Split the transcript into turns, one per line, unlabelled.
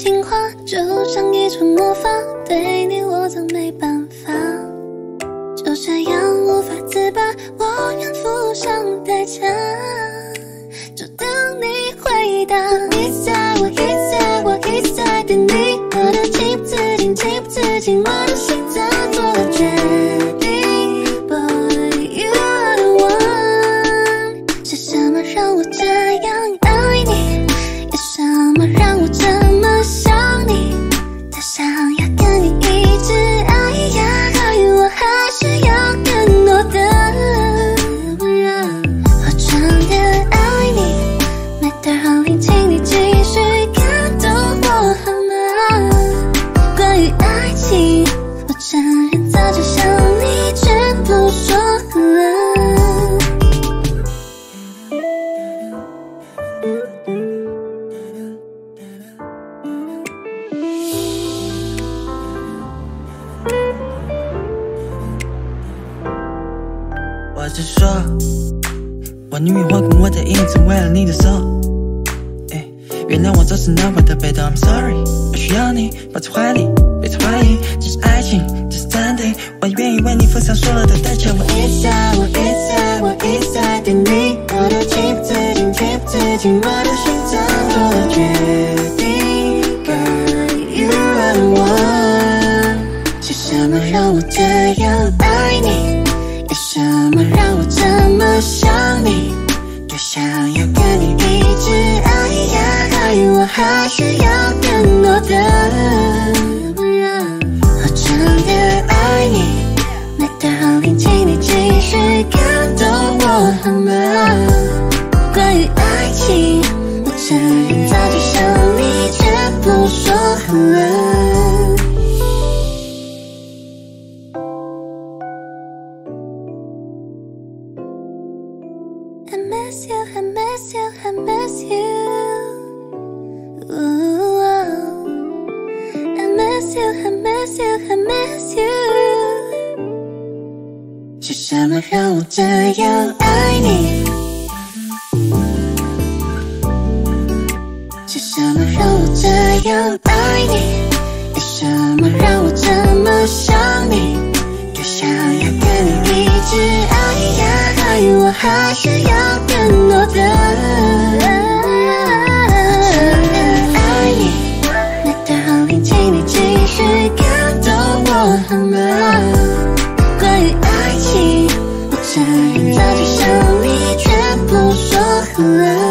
情话，就像一种魔法，对你我总没办法，就这样无法自拔，我愿付上代价，就等你回答。我一直在，我一直在，我一直在等你，我的情不自禁，情不自禁，我的心早做了决定。Boy, you are the one， 是什么让我这样爱你？有什么让我这么想你？多想要跟你一直爱呀爱，我还需要更多的温热。我真的爱你，每段好聆请你继续感动我好吗？关于爱情，我承认早就向你全部说了。
我只说，我宁愿花光我的银子为了你的soul。原谅我总是那么的被动 ，I'm sorry。我需要你，抱在怀里，别再怀疑，这是爱情，这是真谛。我愿意为你付上所有的代价。我一直在，我一直在，我一直在等你。我的情不自禁，情不自禁，我的心早做了决定。Girl, you are the one。是什么让我这样爱你？有什么让我这么想你？多想要跟你一直爱呀爱，我还需要更多的温热。我真的爱你，每段好聆请你继续感动我好吗？关于爱情，我承认早就向你全部说了。I miss you, I miss you, I miss you. Ooh, I miss you, I miss you, I miss you. 是什么让我这样爱你？是什么让我这样爱你？有什么让我这么想你？多想要跟你一直爱呀爱，我还需要更多的我真的爱你，每段好聆请你继续感动我好吗？关于爱情，我承认早就向你全部说了。